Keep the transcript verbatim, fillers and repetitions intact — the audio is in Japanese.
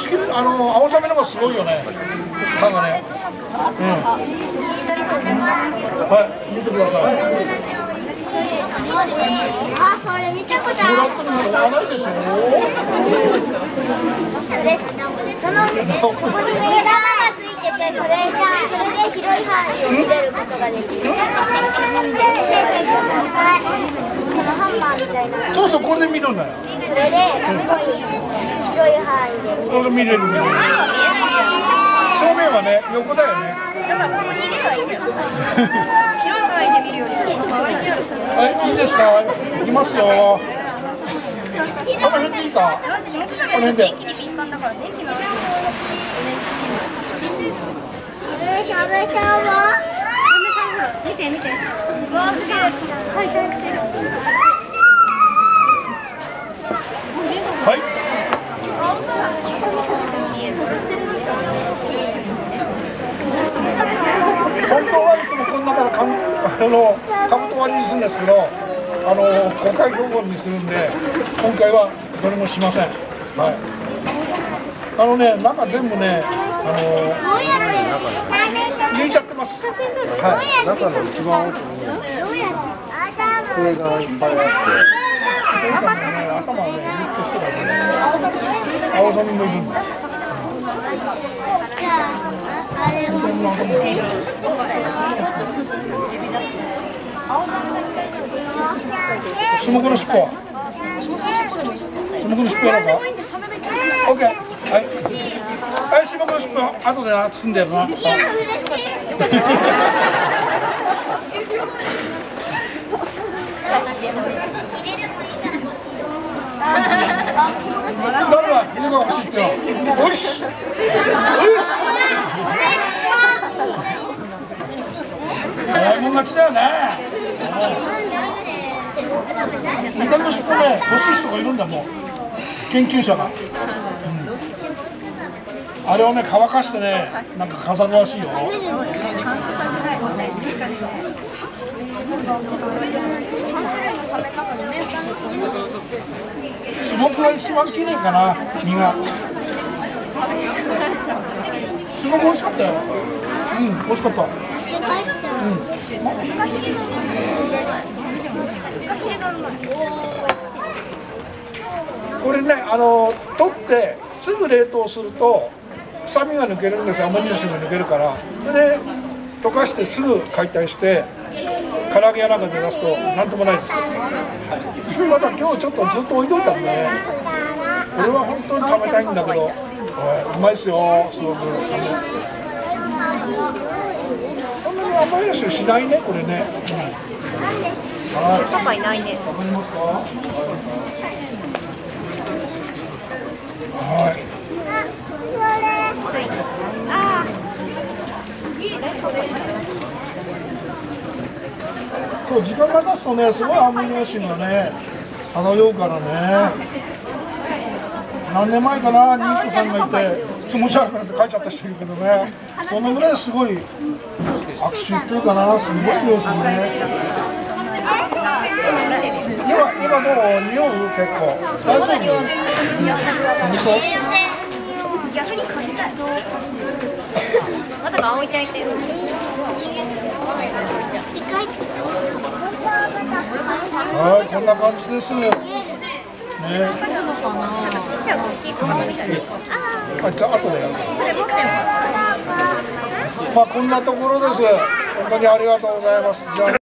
きるあの青ザメの方がすごいよね。歯がね。うん。はい、見てください。 あ、それ見たことある。 ブラックの方がないでしょ。 そのここに目玉がついてて、それがそれで広い範囲を見れることができる。そのハンマーみたいな。 そうそう、これで見るんだよ。 それで、すごい広い範囲で見れる。見れる。正面はね、横だよね。 だからここにいればいいんだよ。広い範囲で見るより周りにある。 はい、いいですか。行きますよ。この辺でいいか。この辺で。 電気に敏感だから電気の。しゃべしゃぶ。見て見て。うわすげえ。回転してる。 はい。本当はいつもこの中のかんあのカブト割りにするんですけど、あの公開標本にするんで、今回はどれもしません。はい。あのね、中全部ね、あの入れちゃってます。はい。 中の一番奥に机がいっぱいあって。 頭がね、頭がね、みっつしてるわけね。青ザメもいるんだ。シモクの尻尾は？シモクの尻尾やろうか？オッケー。はい。はい、シモクの尻尾後でな包んでやるな。誰が犬が欲しいってよ。おいし。おいし。早いもん勝ちだよね。イカの尻尾ね、欲しい人がいるんだもん。研究者が。うん、あれをね、乾かしてね、なんか飾るらしいよ。シモクが一番綺麗かな、身が。すごく美味しかったよ。うん、美味しかった。うん。これね、あの取ってすぐ冷凍すると臭みが抜けるんですよ。アンモニウスが抜けるから。それで溶かしてすぐ解体して唐揚げやなんかで出すとなんともないです。まだ今日ちょっとずっと置いといたんでね。これは本当に食べたいんだけど、うまいですよ。すごく。そんなに甘いやつしないね、これね。はい。 パパいないね。 わかりますか？はい。そう時間が経つとね、すごいアンモニア臭がね漂うからね。何年前かな、妊婦さんがいて気持ち悪くなって帰っちゃった人いるけどね、そのぐらいすごい悪臭っていうかな、すごい匂いするね。今今どう？匂う？結構大丈夫？ 逆に嗅ぎたい。まだ葵ちゃんいてる。 はい、こんな感じです。ね。あ、じゃあ後でやる。まあこんなところです。本当にありがとうございます。じゃあ。